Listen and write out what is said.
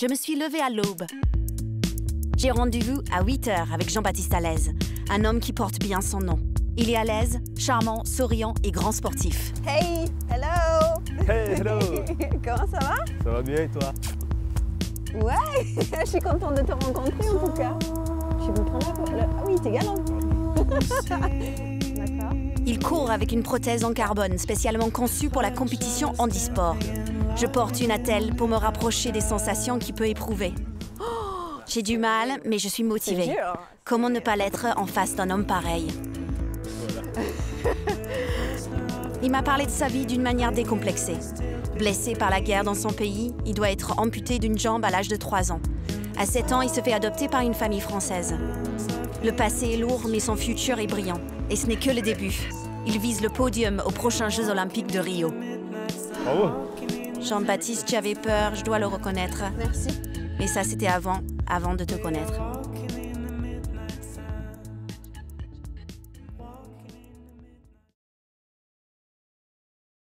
Je me suis levée à l'aube. J'ai rendez-vous à 8 h avec Jean-Baptiste Alaise, un homme qui porte bien son nom. Il est à l'aise, charmant, souriant et grand sportif. Hey, hello! Hey, hello! Comment ça va? Ça va bien et toi? Ouais, je suis contente de te rencontrer en tout cas. Je vais me prendre Ah oui, t'es galant. D'accord. Il court avec une prothèse en carbone spécialement conçue pour la compétition handisport. Je porte une attelle pour me rapprocher des sensations qu'il peut éprouver. J'ai du mal, mais je suis motivée. C'est dur. Comment ne pas l'être en face d'un homme pareil? Il m'a parlé de sa vie d'une manière décomplexée. Blessé par la guerre dans son pays, il doit être amputé d'une jambe à l'âge de 3 ans. À 7 ans, il se fait adopter par une famille française. Le passé est lourd, mais son futur est brillant. Et ce n'est que le début. Il vise le podium aux prochains Jeux Olympiques de Rio. Bravo! Jean-Baptiste, tu avais peur, je dois le reconnaître. Merci. Mais ça, c'était avant de te connaître.